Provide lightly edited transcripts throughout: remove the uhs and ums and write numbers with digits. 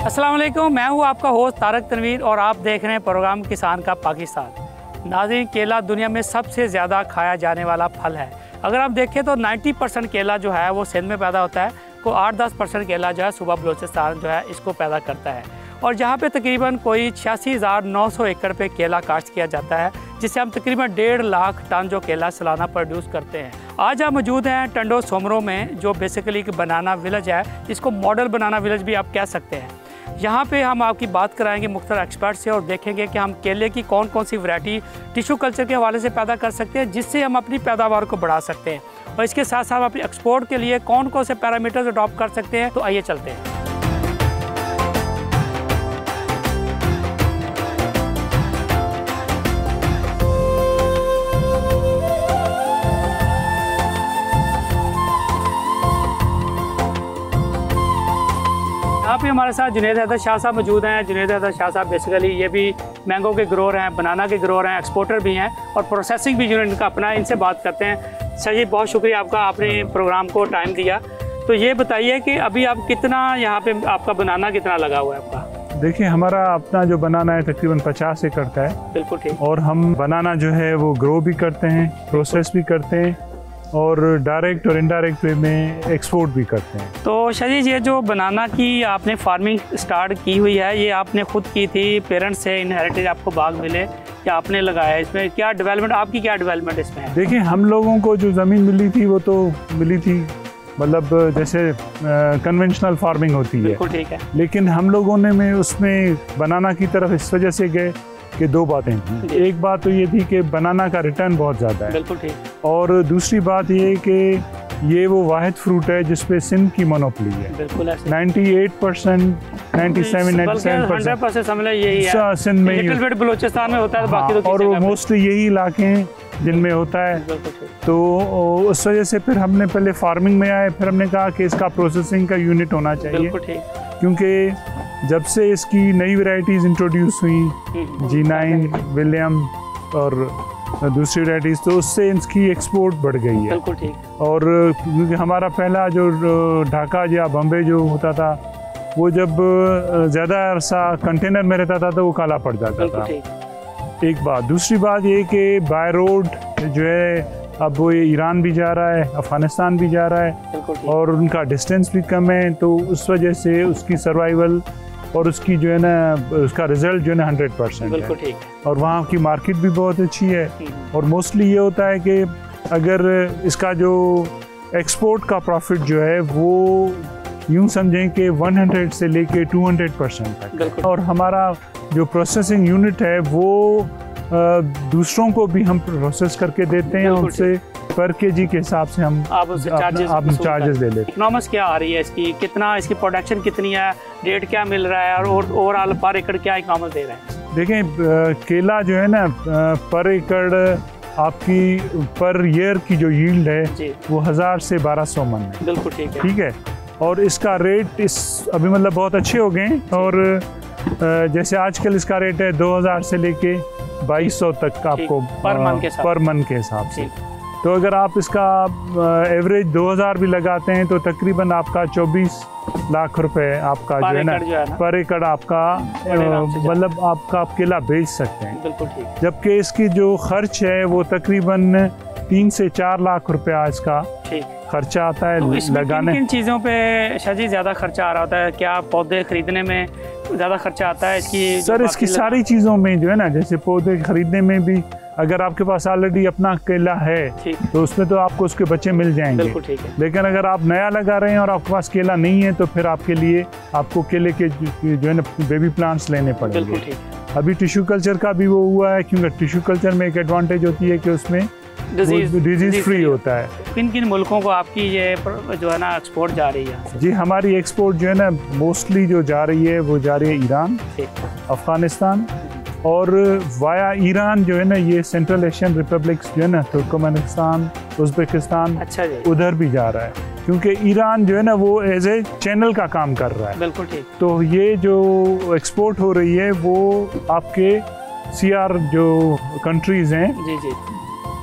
अस्सलाम वालेकुम, मैं हूं आपका होस्ट तारक तनवीर और आप देख रहे हैं प्रोग्राम किसान का पाकिस्तान। नाज़रीन, केला दुनिया में सबसे ज़्यादा खाया जाने वाला फल है। अगर आप देखें तो 90% केला जो है वो सिंध में पैदा होता है, को 8-10% केला जो है सूबा बलूचिस्तान जो है इसको पैदा करता है। और जहाँ पे तकरीबन कोई 86,900 एकड़ पे केला काश्त किया जाता है, जिससे हम तकरीबन 1.5 लाख टन जो केला सालाना प्रोड्यूस करते हैं। आज हम मौजूद हैं टंडो सोमरो में, जो बेसिकली एक बनाना विलेज है, जिसको मॉडल बनाना विलेज भी आप कह सकते हैं। यहाँ पे हम आपकी बात कराएंगे मुख्तलिफ एक्सपर्ट से और देखेंगे कि हम केले की कौन कौन सी वैरायटी टिश्यू कल्चर के हवाले से पैदा कर सकते हैं, जिससे हम अपनी पैदावार को बढ़ा सकते हैं। और इसके साथ साथ अपनी एक्सपोर्ट के लिए कौन कौन से पैरामीटर्स अडॉप्ट कर सकते हैं। तो आइए चलते हैं। यहाँ पे हमारे साथ जुनैद हैदर शाह साहब मौजूद हैं। जुनैद हैदर शाह साहब बेसिकली ये भी मैंगो के ग्रोअर हैं, बनाना के ग्रोअर हैं, एक्सपोर्टर भी हैं और प्रोसेसिंग भी यूनिट का अपना है। इनसे बात करते हैं। सर जी, बहुत शुक्रिया आपका, आपने प्रोग्राम को टाइम दिया। तो ये बताइए कि अभी आप कितना यहाँ पे आपका बनाना कितना लगा हुआ है आपका? देखिए, हमारा अपना जो बनाना है तकरीबन 50 एकड़ का है। बिल्कुल ठीक। और हम बनाना जो है वो ग्रो भी करते हैं, प्रोसेस भी करते हैं और डायरेक्ट और इनडायरेक्ट वे में एक्सपोर्ट भी करते हैं। तो शजीज, ये जो बनाना की आपने फार्मिंग स्टार्ट की हुई है, ये आपने खुद की थी, पेरेंट्स से इनहेरिटेड आपको बाग मिले या आपने लगाया? इसमें क्या डेवलपमेंट, आपकी क्या डेवलपमेंट इसमें है? देखिए, हम लोगों को जो ज़मीन मिली थी वो तो मिली थी, मतलब जैसे कन्वेंशनल फार्मिंग होती है। बिल्कुल ठीक है। लेकिन हम लोगों ने में उसमें बनाना की तरफ इस वजह से गए कि दो बातें थी। एक बात तो ये थी कि बनाना का रिटर्न बहुत ज़्यादा है। बिल्कुल ठीक। और दूसरी बात ये कि ये वो वाहिद फ्रूट है जिसपे सिंध की मोनोपोली है। बिल्कुल 98%, 97% समझ यही है सिंध में ही, बलूचिस्तान में होता है। बाकी तो और मोस्टली यही इलाके हैं जिनमें होता है। तो उस वजह से फिर हमने पहले फार्मिंग में आए, फिर हमने कहा कि इसका प्रोसेसिंग का यूनिट होना चाहिए, क्योंकि जब से इसकी नई वैरायटीज़ इंट्रोड्यूस हुई, G9, विलियम और दूसरी वैरायटीज़, तो उससे इसकी एक्सपोर्ट बढ़ गई है। बिल्कुल ठीक। और क्योंकि हमारा पहला जो ढाका या बम्बे जो होता था, वो जब ज़्यादा अरसा कंटेनर में रहता था तो वो काला पड़ जाता था। एक बात। दूसरी बात ये कि बाय रोड जो है अब वो ईरान भी जा रहा है, अफ़गानिस्तान भी जा रहा है और उनका डिस्टेंस भी कम है, तो उस वजह से उसकी सर्वाइवल और उसकी जो है ना, उसका रिजल्ट जो है ना 100% है। और वहाँ की मार्केट भी बहुत अच्छी है। और मोस्टली ये होता है कि अगर इसका जो एक्सपोर्ट का प्रॉफिट जो है वो यूँ समझें कि 100 से लेके 200% तक। और हमारा जो प्रोसेसिंग यूनिट है वो दूसरों को भी हम प्रोसेस करके देते हैं, उनसे पर केजी के हिसाब से हम चार्जेस ले लेते हैं। इकोनॉमिक्स क्या आ रही है इसकी, कितना इसकी प्रोडक्शन कितनी है, रेट क्या मिल रहा है और ओवरऑल पर एकड़ क्या इकोनॉमिक्स दे रहे हैं? देखें, केला जो है ना, पर एकड़ आपकी पर ईयर की जो यील्ड है वो 1000 से 1200 मन है। बिल्कुल ठीक है। और इसका रेट अभी मतलब बहुत अच्छे हो गए। और जैसे आजकल इसका रेट है 2000 से लेके 2200 तक आपको पर मन के हिसाब से। तो अगर आप इसका एवरेज 2000 भी लगाते हैं तो तकरीबन आपका 24 लाख रुपए आपका जो है ना पर एकड़ आपका, मतलब आपका आप केला बेच सकते हैं। बिल्कुल ठीक। जबकि इसकी जो खर्च है वो तकरीबन 3 से 4 लाख रुपया इसका खर्चा आता है। तो लगाने किन चीज़ों पे शाजी ज़्यादा खर्चा आ रहा होता है? क्या पौधे खरीदने में ज़्यादा खर्चा आता है इसकी? सर, इसकी सारी चीज़ों में जो है ना, जैसे पौधे खरीदने में भी अगर आपके पास ऑलरेडी अपना केला है तो उसमें तो आपको उसके बच्चे मिल जाएंगे। लेकिन अगर आप नया लगा रहे हैं और आपके पास केला नहीं है तो फिर आपके लिए आपको केले के जो है ना बेबी प्लांट्स लेने पड़ेंगे। अभी टिश्यू कल्चर का भी वो हुआ है, क्योंकि टिश्यू कल्चर में एक एडवांटेज होती है कि उसमें डिजीज फ्री होता है। किन किन मुल्कों को आपकी ये जो है ना एक्सपोर्ट जा रही है? जी, हमारी एक्सपोर्ट जो है ना मोस्टली जो जा रही है वो जा रही है ईरान, अफगानिस्तान और वाया ईरान जो है ना, ये सेंट्रल एशियन रिपब्लिक्स जो है ना, तुर्कमेनिस्तान, उज़्बेकिस्तान, उधर भी जा रहा है, क्योंकि ईरान जो है ना वो एज ए चैनल का काम कर रहा है। बिल्कुल ठीक। तो ये जो एक्सपोर्ट हो रही है वो आपके CR जो कंट्रीज हैं,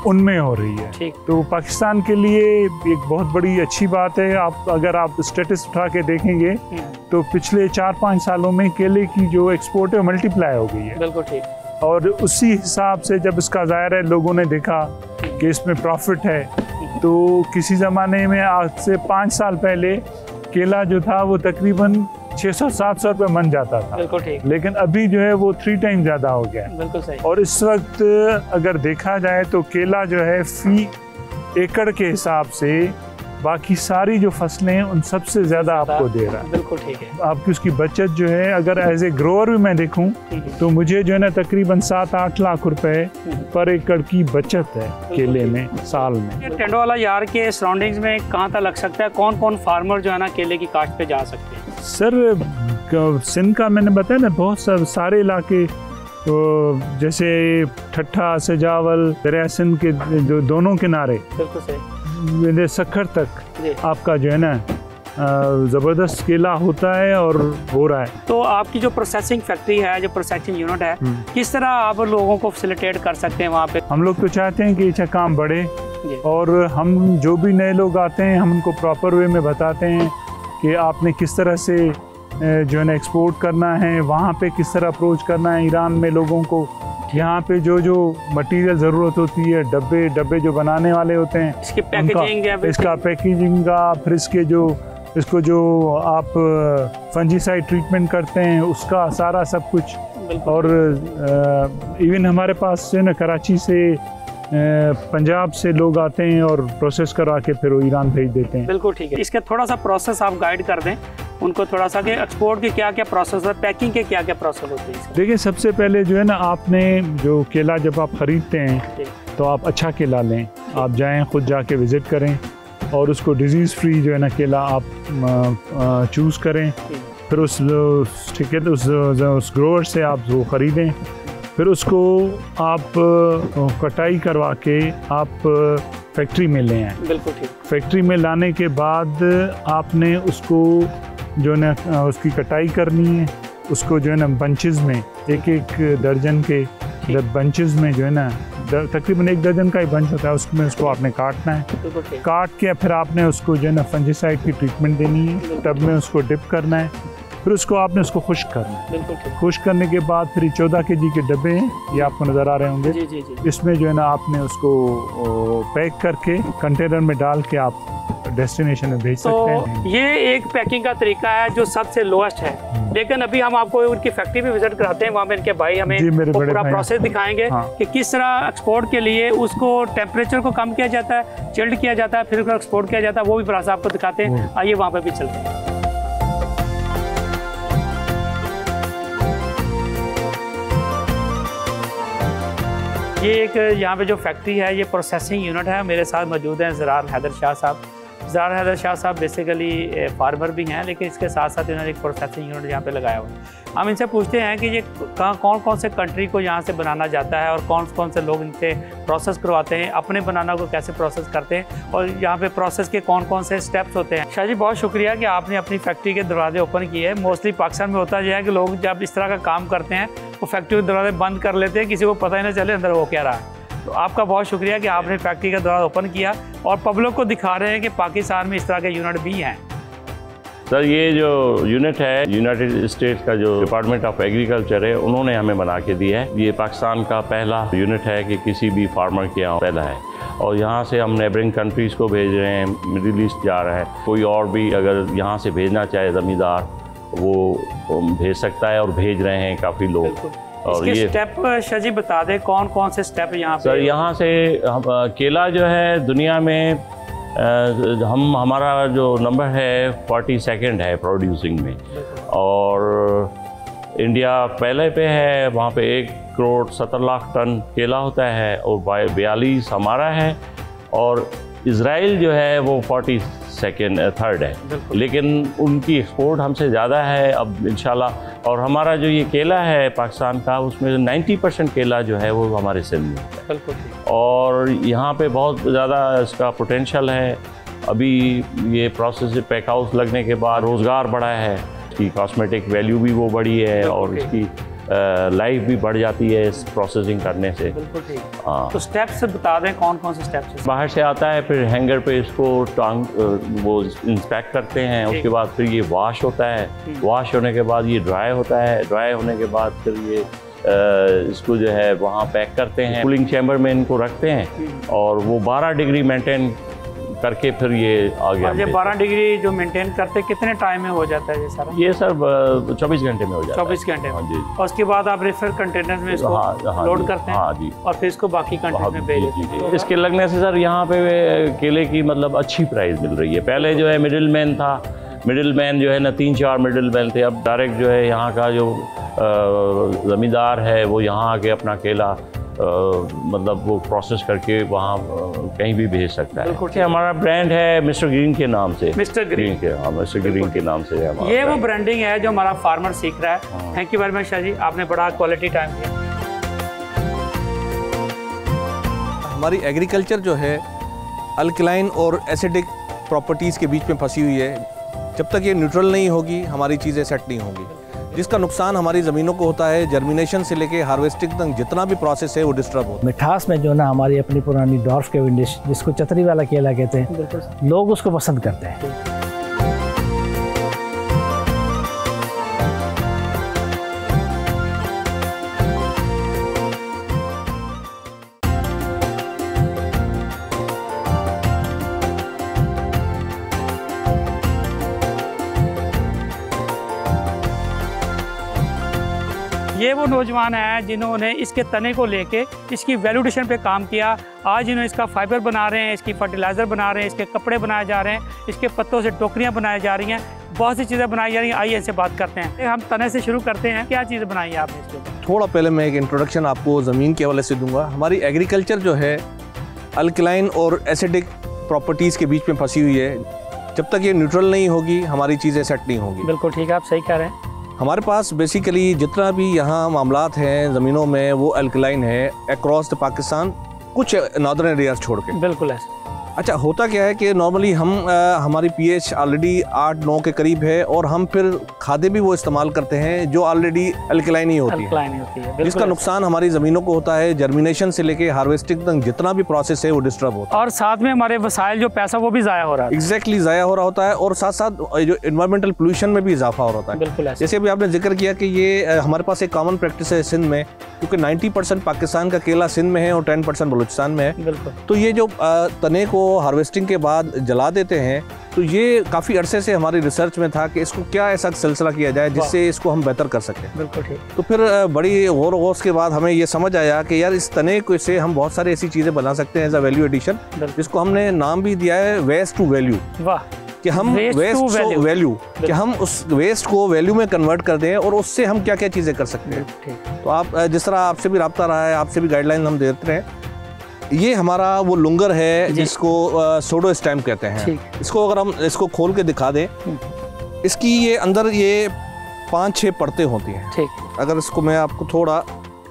उनमें हो रही है। तो पाकिस्तान के लिए एक बहुत बड़ी अच्छी बात है। अगर आप स्टेटस उठा के देखेंगे तो पिछले 4-5 सालों में केले की जो एक्सपोर्ट है मल्टीप्लाई हो गई है। बिल्कुल ठीक। और उसी हिसाब से जब इसका ज़ाहिर है लोगों ने देखा कि इसमें प्रॉफिट है, तो किसी ज़माने में आज से 5 साल पहले केला जो था वो तकरीबन 600-700 रुपये मन जाता था। बिल्कुल ठीक। लेकिन अभी जो है वो 3 टाइम ज़्यादा हो गया है। बिल्कुल सही। और इस वक्त अगर देखा जाए तो केला जो है फी एकड़ के हिसाब से बाकी सारी जो फसलें हैं उन सबसे ज़्यादा आपको दे रहा है। बिल्कुल ठीक है। आपकी उसकी बचत जो है, अगर एज ए ग्रोअर भी मैं देखूं तो मुझे जो है ना तकरीबन 7-8 लाख रुपए पर एकड़ की बचत है केले में साल में। टेंडोवाला यार के सराउंडिंग्स में कहाँ तक लग सकता है? कौन कौन फार्मर जो है ना केले की काश्त पे जा सकते हैं? सर सिंध का मैंने बताया ना, बहुत सारे इलाके, तो जैसे ठट्ठा सजावल दरिया सिंध के जो दोनों किनारे, बिल्कुल सही, सखर तक आपका जो है ना ज़बरदस्त केला होता है और हो रहा है। तो आपकी जो प्रोसेसिंग फैक्ट्री है, जो प्रोसेसिंग यूनिट है, किस तरह आप लोगों को फैसिलिटेट कर सकते हैं वहाँ पे? हम लोग तो चाहते हैं कि ये काम बढ़े और हम जो भी नए लोग आते हैं हम उनको प्रॉपर वे में बताते हैं कि आपने किस तरह से जो है ना एक्सपोर्ट करना है, वहाँ पे किस तरह अप्रोच करना है ईरान में लोगों को। यहाँ पे जो मटेरियल ज़रूरत होती है, डब्बे जो बनाने वाले होते हैं, इसका पैकेजिंग का, फिर इसको जो आप फंजीसाइड ट्रीटमेंट करते हैं उसका सारा सब कुछ। और इवन हमारे पास जो है ना कराची से पंजाब से लोग आते हैं और प्रोसेस करा के फिर वो ईरान भेज देते हैं। बिल्कुल ठीक है। इसका थोड़ा सा प्रोसेस आप गाइड कर दें उनको थोड़ा सा कि एक्सपोर्ट के क्या क्या प्रोसेस है, पैकिंग के क्या क्या प्रोसेस होते हैं? देखिए, सबसे पहले जो है ना, आपने जो केला जब आप ख़रीदते हैं तो आप अच्छा केला लें। आप जाएं, खुद जाके विज़िट करें और उसको डिजीज़ फ्री जो है ना केला आप चूज़ करें। फिर उस ग्रोवर से आप वो ख़रीदें, फिर उसको आप कटाई करवा के आप फैक्ट्री में ले आएँ। बिल्कुल ठीक। फैक्ट्री में लाने के बाद आपने उसको जो है ना उसकी कटाई करनी है। उसको जो है ना बंचेस में, एक दर्जन के बंचेस में जो है ना तकरीबन 1 दर्जन का ही बंच होता है, उसमें उसको आपने काटना है। काट के फिर आपने उसको जो है ना फंजीसाइड की ट्रीटमेंट देनी है, टब में उसको डिप करना है, फिर उसको आपने उसको खुश्क करना है। खुश्क करने के बाद फिर 14 kg के डब्बे हैं, ये आपको नज़र आ रहे होंगे। जी। इसमें जो है ना आपने उसको पैक करके कंटेनर में डाल के आप डेस्टिनेशन में भेज सकते हैं। ये एक पैकिंग का तरीका है जो सबसे लोएस्ट है, लेकिन अभी हम आपको उनकी फैक्ट्री भी विजिट कराते हैं। वहाँ पे इनके भाई हमें पूरा प्रोसेस दिखाएंगे कि किस तरह एक्सपोर्ट के लिए उसको टेम्परेचर को कम किया जाता है, चिल्ड किया जाता है, फिर उसको एक्सपोर्ट किया जाता है। वो भी प्रोसेस आपको दिखाते हैं। आइए वहाँ पे भी चलते हैं। ये एक यहाँ पे जो फैक्ट्री है, ये प्रोसेसिंग यूनिट है। मेरे साथ मौजूद हैं ज़रार हैदर शाह साहब। ज़रार हैदर शाह साहब बेसिकली फार्मर भी हैं, लेकिन इसके साथ साथ इन्होंने एक प्रोसेसिंग यूनिट यहाँ पे लगाया हुआ है। हम इनसे पूछते हैं कि ये कौन कौन से कंट्री को यहाँ से बनाना जाता है और कौन कौन से लोग इनसे प्रोसेस करवाते हैं, अपने बनाना को कैसे प्रोसेस करते हैं और यहाँ पे प्रोसेस के कौन कौन से स्टेप्स होते हैं। शाह जी, बहुत शुक्रिया कि आपने अपनी फैक्ट्री के दरवाजे ओपन किए हैं। मोस्टली पाकिस्तान में होता यह है कि लोग जब इस तरह का काम करते हैं वो फैक्ट्री के दरवाजे बंद कर लेते हैं, किसी को पता ही नहीं चले अंदर हो क्या रहा है। तो आपका बहुत शुक्रिया कि आपने फैक्ट्री का दरवाजा ओपन किया और पब्लिक को दिखा रहे हैं कि पाकिस्तान में इस तरह के यूनिट भी हैं। सर, ये जो यूनिट है यूनाइटेड स्टेट्स का जो डिपार्टमेंट ऑफ एग्रीकल्चर है, उन्होंने हमें बना के दिया है। ये पाकिस्तान का पहला यूनिट है कि किसी भी फार्मर के यहाँ पैदा है और यहाँ से हम नेबरिंग कंट्रीज़ को भेज रहे हैं, मिडिल ईस्ट जा रहा है। कोई और भी अगर यहाँ से भेजना चाहे ज़मींदार, वो भेज सकता है और भेज रहे हैं काफ़ी लोग। और ये स्टेप शाह जी बता दें कौन कौन से स्टेप यहाँ पे? सर, यहाँ से केला जो है दुनिया में हमारा जो नंबर है 42nd है प्रोड्यूसिंग में, और इंडिया पहले पे है। वहाँ पे 1 करोड़ 70 लाख टन केला होता है और 42 हमारा है, और इज़राइल जो है वो 43rd है, लेकिन उनकी एक्सपोर्ट हमसे ज़्यादा है अब इंशाल्लाह। और हमारा जो ये केला है पाकिस्तान का, उसमें 90% केला जो है वो हमारे सिंध में है और यहाँ पे बहुत ज़्यादा इसका पोटेंशियल है। अभी ये प्रोसेस पैक हाउस लगने के बाद रोज़गार बढ़ा है, इसकी कॉस्मेटिक वैल्यू भी वो बढ़ी है और इसकी लाइफ भी बढ़ जाती है इस प्रोसेसिंग करने से। बिल्कुल ठीक। हाँ, तो स्टेप्स बता दें कौन कौन से स्टेप्स? बाहर से आता है, फिर हैंगर पे इसको वो इंस्पेक्ट करते हैं, उसके बाद फिर ये वॉश होता है, वॉश होने के बाद ये ड्राई होता है, ड्राई होने के बाद फिर ये इसको जो है वहाँ पैक करते हैं, कूलिंग चैम्बर में इनको रखते हैं और वो 12 डिग्री मेंटेन करके फिर ये आ गया। और ये 12 डिग्री जो मेंटेन करते कितने टाइम में हो जाता है ये सारा? ये सर 24 घंटे में हो जाता है। 24 घंटे में। हाँ जी। और उसके बाद आप रेफर कंटेनर में इसको लोड करते हैं? हाँ जी। और फिर इसको बाकी कंट्री में भेज देते हैं? इसके लगने से सर यहाँ पे केले की मतलब अच्छी प्राइस मिल रही है। पहले जो है मिडिल मैन था, मिडिल मैन जो है ना 3-4 मिडिल मैन थे, अब डायरेक्ट जो है यहाँ का जो ज़मींदार है वो यहाँ आके अपना केला मतलब वो प्रोसेस करके वहाँ कहीं भी भेज सकता है। हमारा ब्रांड है मिस्टर ग्रीन के नाम से। मिस्टर ग्रीन के, हाँ, मिस्टर ग्रीन के नाम से है ये वो ब्रांडिंग है जो हमारा फार्मर सीख रहा है। Thank you very much Shah ji, आपने बड़ा क्वालिटी टाइम दिया। हमारी एग्रीकल्चर जो है अल्कलाइन और एसिडिक प्रॉपर्टीज़ के बीच में फंसी हुई है। जब तक ये न्यूट्रल नहीं होगी हमारी चीज़ें सेट नहीं होंगी, जिसका नुकसान हमारी ज़मीनों को होता है। जर्मिनेशन से लेके हार्वेस्टिंग तक जितना भी प्रोसेस है वो डिस्टर्ब होता है। मिठास में जो ना हमारी अपनी पुरानी डॉर्फ केवेंडिश जिसको चतरी वाला केला कहते हैं, लोग उसको पसंद करते हैं। ये वो नौजवान हैं जिन्होंने इसके तने को लेके इसकी वैल्यूडेशन पे काम किया। आज इन्होंने इसका फाइबर बना रहे हैं, इसकी फर्टिलाइज़र बना रहे हैं, इसके कपड़े बनाए जा रहे हैं, इसके पत्तों से टोकरियाँ बनाई जा रही हैं, बहुत सी चीज़ें बनाई जा रही हैं। आइए इनसे बात करते हैं। हम तने से शुरू करते हैं, क्या चीज़ें बनाई है आपने इसके ऊपर? थोड़ा पहले मैं एक इंट्रोडक्शन आपको ज़मीन के हवाले से दूंगा। हमारी एग्रीकल्चर जो है अल्कलाइन और एसिडिक प्रॉपर्टीज़ के बीच में फंसी हुई है। जब तक ये न्यूट्रल नहीं होगी हमारी चीज़ें सेट नहीं होंगी। बिल्कुल ठीक है, आप सही कह रहे हैं। हमारे पास बेसिकली जितना भी यहाँ मामलात हैं ज़मीनों में वो अल्कलाइन है अक्रॉस द पाकिस्तान, कुछ नॉर्दर्न एरियाज छोड़ के। बिल्कुल ऐसे। अच्छा, होता क्या है कि नॉर्मली हम हमारी पीएच ऑलरेडी 8-9 के करीब है और हम फिर खादें भी वो इस्तेमाल करते हैं जो ऑलरेडी अल्कलाइन ही होती है, जिसका नुकसान हमारी ज़मीनों को होता है। जर्मिनेशन से लेके हार्वेस्टिंग तक जितना भी प्रोसेस है वो डिस्टर्ब होता है और साथ में हमारे वसाइल जो पैसा वो भी ज़ाया हो रहा है। एग्जैक्टली ज़ाया हो रहा होता है और साथ साथ जो इन्वायरमेंटल पोल्यूशन में भी इजाफा हो रहा होता है। बिल्कुल ऐसे। जैसे अभी आपने जिक्र किया कि ये हमारे पास एक कॉमन प्रैक्टिस है सिंध में, क्योंकि 90% पाकिस्तान का केला सिंध में है और 10% बलूचिस्तान में है। बिल्कुल। तो ये जो तने को हार्वेस्टिंग के बाद जला देते हैं, तो ये काफ़ी अरसे से हमारी रिसर्च में था कि इसको क्या ऐसा सिलसिला किया जाए जिससे इसको हम बेहतर कर सकें। बिल्कुल ठीक। तो फिर बड़ी गौर गौस के बाद हमें ये समझ आया कि यार इस तने को से हम बहुत सारी ऐसी चीज़ें बना सकते हैं एज अ वैल्यू एडिशन, जिसको हमने नाम भी दिया है वेस्ट टू वैल्यू। वाह। कि हम वेस्ट टू वैल्यू, कि हम उस वेस्ट को वैल्यू में कन्वर्ट कर दें और उससे हम क्या क्या चीज़ें कर सकते हैं। तो आप जिस तरह आपसे भी रब्ता रहा है, आपसे भी गाइडलाइन हम देते हैं। ये हमारा वो लुंगर है जिसको सोडो स्टैम कहते हैं। इसको अगर हम इसको खोल के दिखा दें, इसकी ये अंदर ये 5-6 परतें होती हैं। ठीक। अगर इसको मैं आपको थोड़ा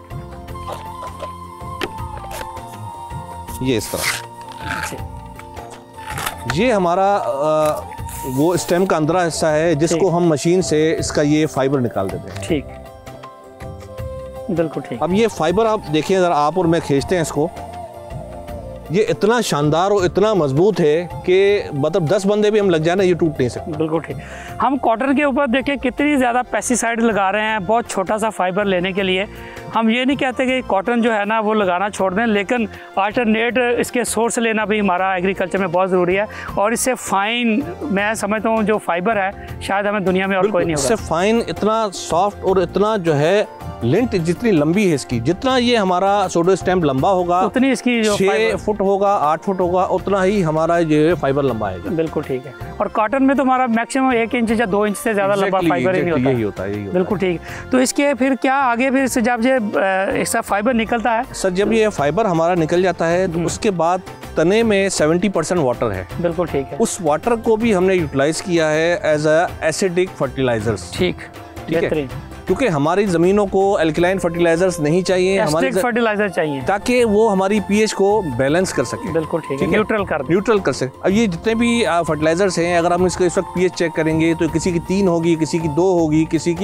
ये इस तरह, ये हमारा वो स्टेम का अंदर हिस्सा है जिसको हम मशीन से इसका ये फाइबर निकाल देते हैं। ठीक, बिल्कुल ठीक। अब ये फाइबर आप देखिए, अगर आप और मैं खींचते हैं इसको, ये इतना शानदार और इतना मजबूत है कि मतलब 10 बंदे भी हम लग जाए ना ये टूट नहीं सकते। बिल्कुल ठीक। हम कॉटन के ऊपर देखिए कितनी ज़्यादा पेस्टिसाइड लगा रहे हैं बहुत छोटा सा फाइबर लेने के लिए। हम ये नहीं कहते कि कॉटन जो है ना वो लगाना छोड़ दें, लेकिन अल्टरनेट इसके सोर्स लेना भी हमारा एग्रीकल्चर में बहुत ज़रूरी है। और इससे फ़ाइन मैं समझता हूँ जो फाइबर है शायद हमें दुनिया में और कोई नहीं होगा। इससे फाइन इतना सॉफ्ट और इतना जो है लेंथ जितनी लंबी है इसकी, जितना ये हमारा सोडो स्टैम्प लंबा होगा उतनी इसकी जो 6 फुट होगा, 8 फुट होगा, उतना ही हमारा ये फाइबर लंबा आएगा। बिल्कुल ठीक है। और कॉटन में तो हमारा मैक्सिमम 1 इंच या 2 इंच से ज़्यादा लंबा फाइबर ही नहीं होता। यही होता है। बिल्कुल ठीक। तो इसके फिर क्या आगे फिर जब ये इसका फाइबर निकलता है सर, जब ये फाइबर हमारा निकल जाता है तो उसके बाद तने में 70% वाटर है। बिल्कुल ठीक है। उस वाटर को भी हमने यूटिलाइज किया है एज अ एसिडिक फर्टिलाइजर्स। ठीक है, क्योंकि हमारी ज़मीनों को अल्कलाइन फर्टिलाइजर्स नहीं चाहिए, हमारी फर्टिलाइजर चाहिए ताकि वो हमारी पीएच को बैलेंस कर सके। बिल्कुल ठीक है, न्यूट्रल कर सके। अब ये जितने भी फर्टिलाइजर्स हैं, अगर हम इसको इस वक्त पीएच चेक करेंगे तो किसी की 3 होगी, किसी की 2 होगी, किसी की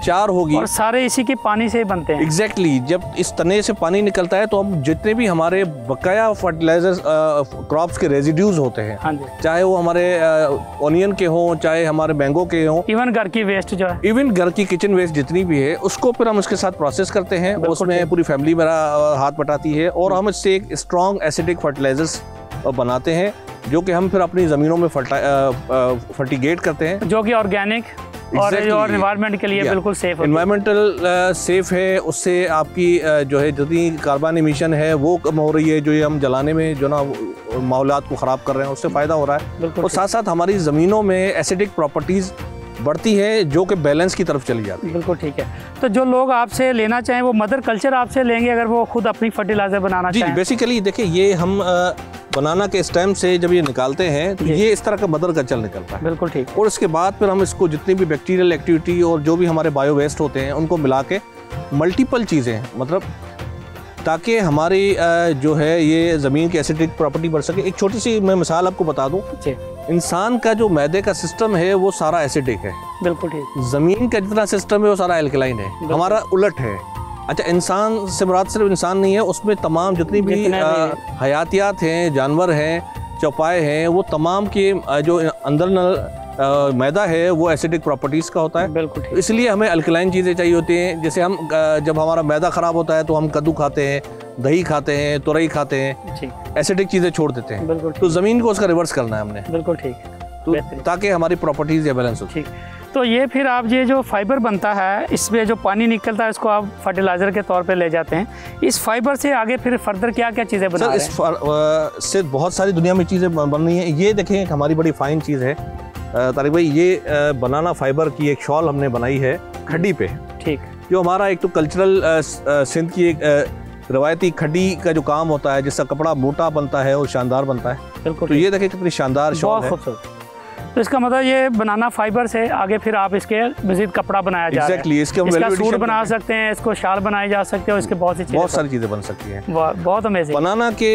चार होगी, और सारे इसी के पानी से बनते हैं। एग्जैक्टली जब इस तने से पानी निकलता है तो हम जितने भी हमारे बकाया फर्टिलाइजर्स क्रॉप्स के रेजिड्यूज होते हैं, हाँ जी, चाहे वो हमारे ऑनियन के हों, चाहे हमारे मैंगो के हों, इवन घर की वेस्ट जो है, इवन घर की किचन वेस्ट जितनी भी है, उसको फिर हम उसके साथ प्रोसेस करते हैं। उसमें पूरी फैमिली मेरा हाथ बटाती है और हम इससे एक स्ट्रॉन्ग एसिडिक फर्टिलाइजर्स बनाते हैं जो कि हम फिर अपनी ज़मीनों में फर्टिगेट करते हैं, जो कि ऑर्गेनिक और एनवायरनमेंट के लिए बिल्कुल सेफ है, एनवायरमेंटल सेफ है। उससे आपकी जो है जितनी कार्बन इमिशन है वो कम हो रही है, जो ये हम जलाने में जो ना माहौलात को ख़राब कर रहे हैं उससे फ़ायदा हो रहा है, और साथ साथ हमारी ज़मीनों में एसिडिक प्रॉपर्टीज़ बढ़ती है जो कि बैलेंस की तरफ चली जाती है। बिल्कुल ठीक है। तो जो लोग आपसे लेना चाहें वो मदर कल्चर आपसे लेंगे अगर वो खुद अपनी फर्टिलाइजर बनाना चाहें? जी, बेसिकली देखिए ये हम बनाना के स्टेम से जब ये निकालते हैं तो ये इस तरह का मदर कल्चर निकलता है। बिल्कुल ठीक। और उसके बाद फिर हम इसको जितनी भी बैक्टीरियल एक्टिविटी और जो भी हमारे बायो वेस्ट होते हैं उनको मिला के मल्टीपल चीज़ें, मतलब ताकि हमारी जो है ये ज़मीन की एसिडिक प्रॉपर्टी बढ़ सके। एक छोटी सी मैं मिसाल आपको बता दूं, इंसान का जो मैदे का सिस्टम है वो सारा एसिडिक है। बिल्कुल ठीक। ज़मीन का जितना सिस्टम है वो सारा एल्कलाइन है, हमारा उलट है। अच्छा, इंसान से मुराद सिर्फ इंसान नहीं है, उसमें तमाम जितनी भी हयातियात हैं, जानवर हैं, चौपाए हैं, वो तमाम के जो अंदर मैदा है वो एसिडिक प्रॉपर्टीज़ का होता है। बिल्कुल ठीक। इसलिए हमें अल्कलाइन चीज़ें चाहिए होती हैं। जैसे हम जब हमारा मैदा ख़राब होता है तो हम कद्दू खाते हैं, दही खाते हैं, तुरई खाते हैं, एसिडिक चीज़ें छोड़ देते हैं। बिल्कुल। तो ज़मीन को उसका रिवर्स करना है हमने। बिल्कुल ठीक, तो ताकि हमारी प्रॉपर्टीज़ या बैलेंस हो। ठीक। तो ये फिर आप ये जो फाइबर बनता है इसमें जो पानी निकलता है इसको आप फर्टिलाइज़र के तौर पे ले जाते हैं। इस फाइबर से आगे फिर फर्दर क्या क्या चीज़ें बना रहे हैं? इससे बहुत सारी दुनिया में चीज़ें बन रही हैं। ये देखें हमारी बड़ी फाइन चीज़ है तारिक भाई, ये बनाना फाइबर की एक शॉल हमने बनाई है खड्डी पे। ठीक। जो हमारा एक तो कल्चरल सिंध की एक रवायती खड्डी का जो काम होता है, जिसका कपड़ा मोटा बनता है और शानदार बनता है। बिल्कुल। तो ये देखें कितनी शानदार शॉल है। तो इसका मतलब ये बनाना फाइबर से आगे फिर आप इसके मजीद कपड़ा बनाया जा रहा है। इसका सूट बना सकते हैं, इसको शाल बनाई जा सकते हैं, इसके बहुत सारी चीज़ें बन सकती हैं। बहुत अमेजिंग। बनाना के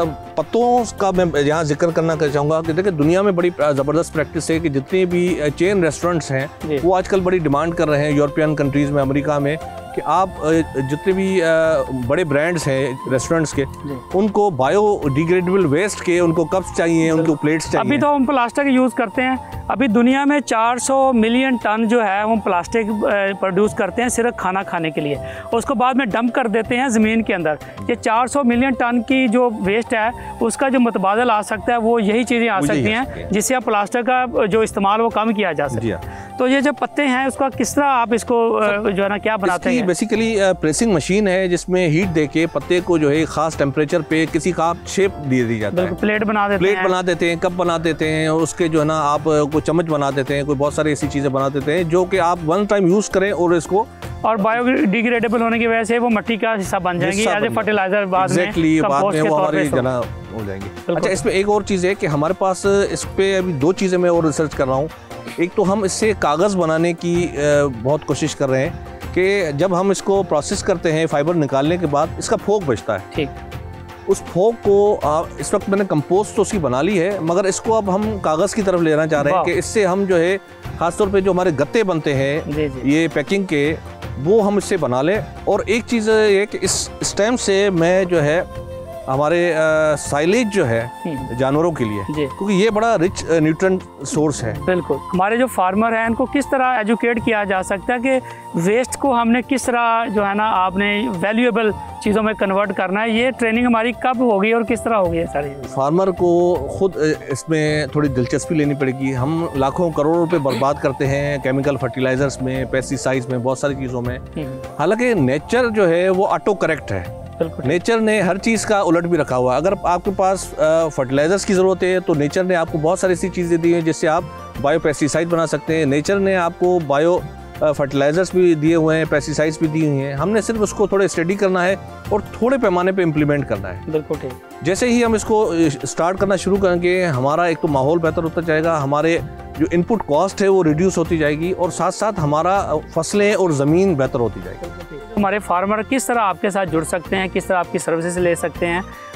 पत्तों का मैं यहाँ जिक्र करना चाहूँगा कि देखिए दुनिया में बड़ी ज़बरदस्त प्रैक्टिस है कि जितने भी चेन रेस्टोरेंट्स हैं वो आजकल बड़ी डिमांड कर रहे हैं यूरोपियन कंट्रीज़ में, अमेरिका में, कि आप जितने भी बड़े ब्रांड्स हैं रेस्टोरेंट्स के, उनको बायोडिग्रेडेबल वेस्ट के उनको कप्स चाहिए, उनको प्लेट्स चाहिए। अभी तो हम प्लास्टिक यूज़ करते हैं। अभी दुनिया में 400 मिलियन टन जो है वो प्लास्टिक प्रोड्यूस करते हैं सिर्फ खाना खाने के लिए, उसको बाद में डंप कर देते हैं ज़मीन के अंदर। ये 400 मिलियन टन की जो वेस्ट है उसका जो मुतबादल आ सकता है वो यही चीज़ें आ सकती हैं जिससे आप प्लास्टिक का जो इस्तेमाल वो कम किया जा सके। तो ये जो पत्ते हैं उसका किस तरह आप इसको जो है ना क्या बनाते हैं? बेसिकली प्रेसिंग मशीन है जिसमें हीट देके पत्ते को जो है खास टेम्परेचर पे किसी का शेप दे दी जाता है। प्लेट बना देते हैं, कप बना देते हैं, और उसके जो है ना आप कोई चम्मच बना देते हैं, कोई बहुत सारी ऐसी चीज़ें बना देते हैं जो कि आप वन टाइम यूज़ करें और इसको, और बायोडिग्रेडेबल होने की वजह से वो मिट्टी का हिस्सा बन जाएंगी एज ए फर्टिलाइजर बाद में वो हमारी जना हो जाएंगी। अच्छा, इसमें एक और चीज़ है कि हमारे पास इस पे अभी 2 चीज़ें मैं और रिसर्च कर रहा हूँ। एक तो हम इससे कागज़ बनाने की बहुत कोशिश कर रहे हैं कि जब हम इसको प्रोसेस करते हैं फाइबर निकालने के बाद इसका फोक बचता है। ठीक। उस फोक को इस वक्त मैंने कंपोस्ट तो उसकी बना ली है, मगर इसको अब हम कागज़ की तरफ लेना चाह रहे हैं कि इससे हम जो है ख़ासतौर पे जो हमारे गत्ते बनते हैं ये पैकिंग के, वो हम इससे बना लें। और एक चीज़ ये कि इस स्टेम से मैं जो है हमारे साइलेज जो है जानवरों के लिए, क्योंकि ये बड़ा रिच न्यूट्रिएंट सोर्स है। बिल्कुल। हमारे जो फार्मर हैं उनको किस तरह एजुकेट किया जा सकता है कि वेस्ट को हमने किस तरह जो है ना आपने वैल्यूएबल चीज़ों में कन्वर्ट करना है? ये ट्रेनिंग हमारी कब होगी और किस तरह होगी सारी? फार्मर को खुद इसमें थोड़ी दिलचस्पी लेनी पड़ेगी। हम लाखों करोड़ों रुपए बर्बाद करते हैं केमिकल फर्टिलाइजर्स में, पेस्टिसाइड्स में, बहुत सारी चीज़ों में। हालांकि नेचर जो है वो ऑटो करेक्ट है। नेचर ने हर चीज़ का उलट भी रखा हुआ है। अगर आपके पास फर्टिलाइजर्स की ज़रूरत है तो नेचर ने आपको बहुत सारी ऐसी चीज़ें दी हैं जिससे आप बायो पेस्टिसाइड बना सकते हैं। नेचर ने आपको बायो फर्टिलाइजर्स भी दिए हुए हैं, पेस्टिसाइड्स भी दिए हुए हैं। हमने सिर्फ उसको थोड़े स्टडी करना है और थोड़े पैमाने पे इम्प्लीमेंट करना है। बिल्कुल ठीक। जैसे ही हम इसको स्टार्ट करना शुरू करेंगे हमारा एक तो माहौल बेहतर होता जाएगा, हमारे जो इनपुट कॉस्ट है वो रिड्यूस होती जाएगी, और साथ साथ हमारा फसलें और ज़मीन बेहतर होती जाएगी। हमारे फार्मर किस तरह आपके साथ जुड़ सकते हैं, किस तरह आपकी सर्विसेज ले सकते हैं,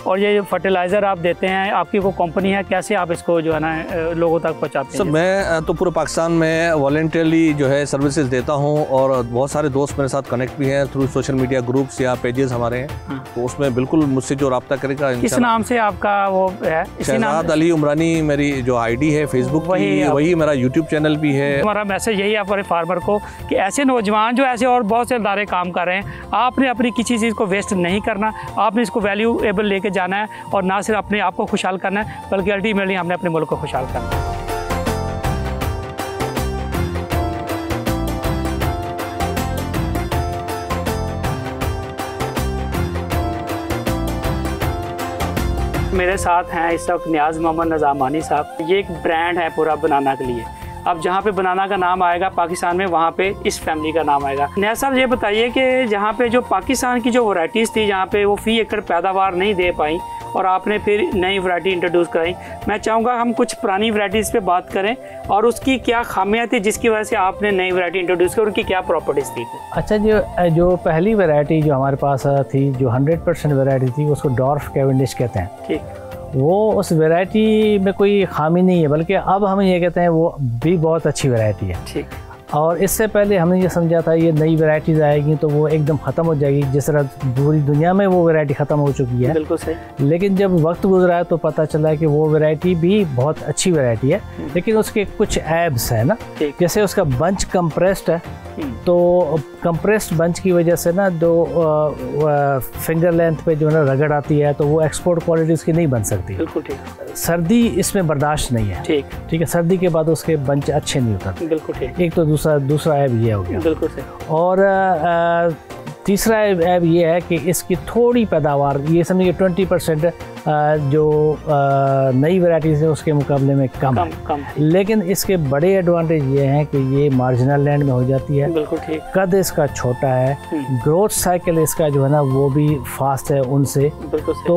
और ये फर्टिलाइज़र आप देते हैं, आपकी कोई कंपनी है, कैसे आप इसको जो है ना लोगों तक पहुँचाते हैं? सर मैं तो पूरे पाकिस्तान में वॉलंटियरली जो है सर्विसेज देता हूँ और बहुत सारे दोस्त मेरे साथ कनेक्ट भी हैं थ्रू सोशल मीडिया ग्रुप्स या पेजेस हमारे हैं, तो उसमें बिल्कुल मुझसे जो रब्ता करेगा। किस नाम से आपका वो है? शहजाद अली उमरानी मेरी जो आईडी है फेसबुक की, वही मेरा यूट्यूब चैनल भी है। हमारा मैसेज यही है हमारे फार्मर को कि ऐसे नौजवान जो ऐसे और बहुत से इदारे काम कर रहे हैं, आपने अपनी किसी चीज़ को वेस्ट नहीं करना, आपने इसको वैल्यूएबल लेके जाना है और ना सिर्फ अपने आप को खुशहाल करना है बल्कि अल्टीमेटली हमने अपने मुल्क को खुशहाल करना है। मेरे साथ हैं इस वक्त नियाज़ मोहम्मद नज़ामानी साहब। ये एक ब्रांड है पूरा बनाना के लिए। अब जहाँ पे बनाना का नाम आएगा पाकिस्तान में, वहाँ पे इस फैमिली का नाम आएगा। नियाज़ साहब ये बताइए कि जहाँ पे जो पाकिस्तान की जो वैरायटीज़ थी, जहाँ पे वो फ़ी एकड़ पैदावार नहीं दे पाई और आपने फिर नई वैरायटी इंट्रोड्यूस कराई, मैं चाहूँगा हम कुछ पुरानी वैरायटीज़ पे बात करें और उसकी क्या खामियाँ थी जिसकी वजह से आपने नई वैरायटी इंट्रोड्यूस की, उनकी क्या प्रॉपर्टीज़ थी? अच्छा, जो पहली वैरायटी जो हमारे पास थी, जो 100% वैरायटी थी, उसको डॉर्फ कैवेंडिश कहते हैं। ठीक, वो उस वैरायटी में कोई खामी नहीं है, बल्कि अब हम ये कहते हैं वो भी बहुत अच्छी वैरायटी है। ठीक। और इससे पहले हमने ये समझा था ये नई वैरायटीज़ आएगी तो वो एकदम ख़त्म हो जाएगी, जिस तरह पूरी दुनिया में वो वैरायटी ख़त्म हो चुकी है। बिल्कुल सही। लेकिन जब वक्त गुजरा है तो पता चला है कि वो वैरायटी भी बहुत अच्छी वैरायटी है, लेकिन उसके कुछ एब्स हैं ना, जैसे उसका बंच कंप्रेस्ड है, तो कंप्रेस्ड बंच की वजह से ना जो फिंगर लेंथ पे जो है ना रगड़ आती है, तो वो एक्सपोर्ट क्वालिटी उसकी नहीं बन सकती। बिल्कुल ठीक। सर्दी इसमें बर्दाश्त नहीं है। ठीक, ठीक है, सर्दी के बाद उसके बंच अच्छे नहीं उतरते। बिल्कुल ठीक। एक तो दूसरा ऐब ये हो गया। बिल्कुल सही। और तीसरा ऐब ये है कि इसकी थोड़ी पैदावार, ये समझिए 20% जो नई वैराइटीज़ है उसके मुकाबले में कम है। लेकिन इसके बड़े एडवांटेज ये हैं कि ये मार्जिनल लैंड में हो जाती है। बिल्कुल ठीक। कद इसका छोटा है, ग्रोथ साइकिल इसका जो है ना वो भी फास्ट है उनसे। बिल्कुल सही।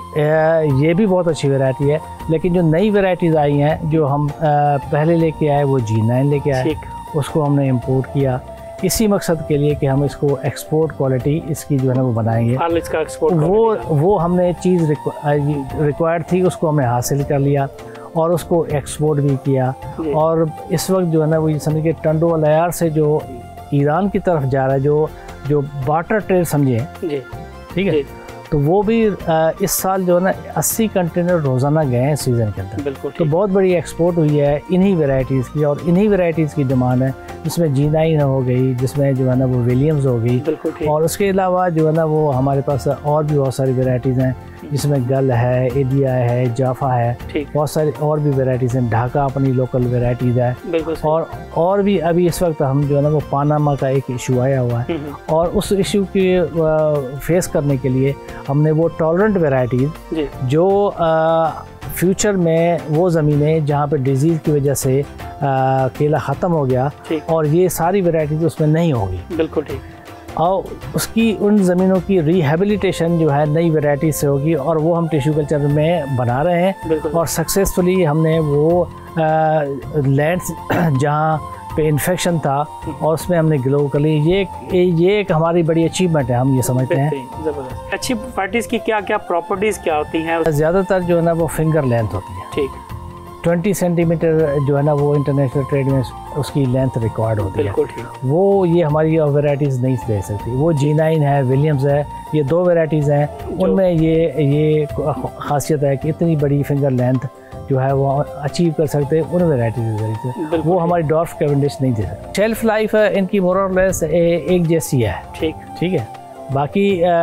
तो ये भी बहुत अच्छी वैरायटी है। लेकिन जो नई वैरायटीज़ आई हैं, जो हम पहले लेके आए, वो G9 लेके आए, उसको हमने इम्पोर्ट किया इसी मकसद के लिए कि हम इसको एक्सपोर्ट क्वालिटी इसकी जो है ना वो बनाएंगे। इसका एक्सपोर्ट वो हमने चीज़ रिक्वायर्ड थी, उसको हमने हासिल कर लिया और उसको एक्सपोर्ट भी किया। और इस वक्त जो है ना वो ये समझिए टंडो अलायार से जो ईरान की तरफ जा रहा है, जो बार्टर ट्रेड समझे, ठीक है, तो वो भी इस साल जो है ना 80 कंटेनर रोज़ाना गए हैं सीज़न के अंदर। तो बहुत बड़ी एक्सपोर्ट हुई है इन्हीं वैरायटीज़ की, और इन्हीं वैरायटीज़ की डिमांड है, जिसमें G9 हो गई, जिसमें जो है ना वो विलियम्स हो गई, और उसके अलावा जो है ना वो हमारे पास और भी बहुत सारी वैरायटीज़ हैं, जिसमें गल है, एडिया है, जाफा है, बहुत सारी और भी वैरायटीज़ हैं। ढाका अपनी लोकल वैरायटीज़ है। और भी अभी इस वक्त हम जो है ना वो पानामा का एक इशू आया हुआ है, और उस इशू के फेस करने के लिए हमने वो टॉलरेंट वैरायटीज़ जो फ्यूचर में वो ज़मीनें जहाँ पे डिजीज़ की वजह से केला ख़त्म हो गया और ये सारी वैरायटीज़ उसमें नहीं होगी। बिल्कुल ठीक। और उसकी उन ज़मीनों की रिहेबिलिटेशन जो है नई वैरायटी से होगी, और वो हम टिश्यू कल्चर में बना रहे हैं, और सक्सेसफुली हमने वो लैंड्स जहाँ पे इन्फेक्शन था और उसमें हमने ग्लो कर ली। ये एक हमारी बड़ी अचीवमेंट है, हम ये समझते हैं। अच्छी वैरायटीज़ की क्या क्या प्रॉपर्टीज़ क्या होती हैं? ज़्यादातर जो है ना वो फिंगर लेंथ होती है। ठीक। 20 सेंटीमीटर जो है ना वो इंटरनेशनल ट्रेड में उसकी लेंथ रिकॉर्ड होती है। वो ये हमारी वैरायटीज़ नहीं दे सकती। वो G9 है, विलियम्स है, ये दो वैरायटीज़ हैं, उनमें ये खासियत है कि इतनी बड़ी फिंगर लेंथ जो है वो अचीव कर सकते हैं उन वैरायटीज़ के जरिए। वो हमारी डॉर्फ कैवेंडिश नहीं दे सकती। शेल्फ लाइफ इनकी मोर और लेस एक जैसी है। ठीक है। बाकी